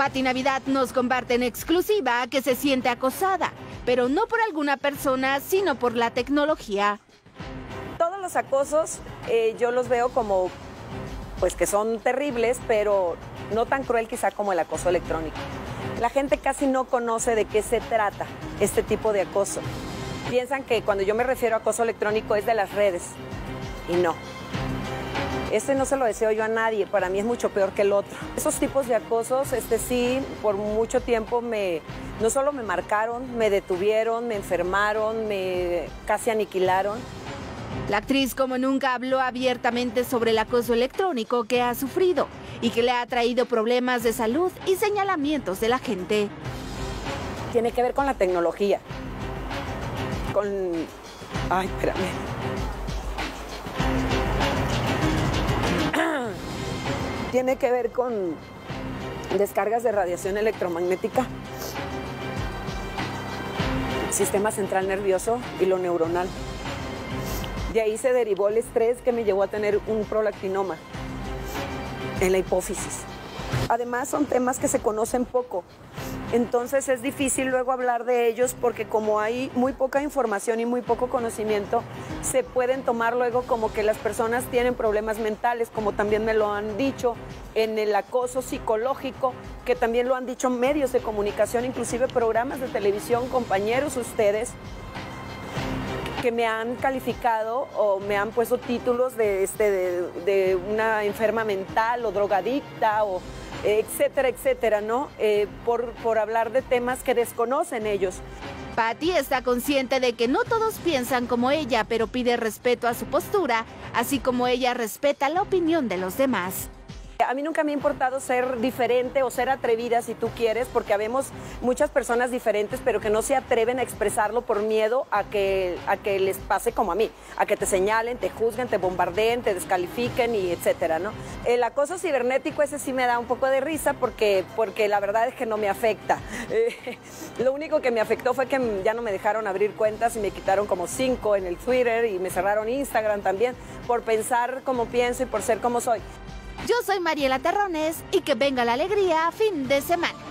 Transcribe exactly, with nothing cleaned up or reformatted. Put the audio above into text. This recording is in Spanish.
Pati Navidad nos comparte en exclusiva que se siente acosada, pero no por alguna persona, sino por la tecnología. Todos los acosos eh, yo los veo como, pues que son terribles, pero no tan cruel quizá como el acoso electrónico. La gente casi no conoce de qué se trata este tipo de acoso. Piensan que cuando yo me refiero a acoso electrónico es de las redes, y no. Este no se lo deseo yo a nadie, para mí es mucho peor que el otro. Esos tipos de acosos, este sí, por mucho tiempo me, no solo me marcaron, me detuvieron, me enfermaron, me casi aniquilaron. La actriz como nunca habló abiertamente sobre el acoso electrónico que ha sufrido y que le ha traído problemas de salud y señalamientos de la gente. Tiene que ver con la tecnología, con... Ay, espérame. Tiene que ver con descargas de radiación electromagnética, sistema central nervioso y lo neuronal. De ahí se derivó el estrés que me llevó a tener un prolactinoma en la hipófisis. Además, son temas que se conocen poco. Entonces es difícil luego hablar de ellos porque como hay muy poca información y muy poco conocimiento, se pueden tomar luego como que las personas tienen problemas mentales, como también me lo han dicho en el acoso psicológico, que también lo han dicho medios de comunicación, inclusive programas de televisión, compañeros ustedes, que me han calificado o me han puesto títulos de, este, de, de una enferma mental o drogadicta o etcétera, etcétera, ¿no? Eh, por, por hablar de temas que desconocen ellos. Pati está consciente de que no todos piensan como ella, pero pide respeto a su postura, así como ella respeta la opinión de los demás. A mí nunca me ha importado ser diferente o ser atrevida si tú quieres, porque habemos muchas personas diferentes, pero que no se atreven a expresarlo por miedo a que, a que les pase como a mí, a que te señalen, te juzguen, te bombardeen, te descalifiquen y etcétera, ¿no? El acoso cibernético ese sí me da un poco de risa porque, porque la verdad es que no me afecta. Eh, lo único que me afectó fue que ya no me dejaron abrir cuentas y me quitaron como cinco en el Twitter y me cerraron Instagram también por pensar como pienso y por ser como soy. Yo soy Mariela Terrones y que venga la alegría fin de semana.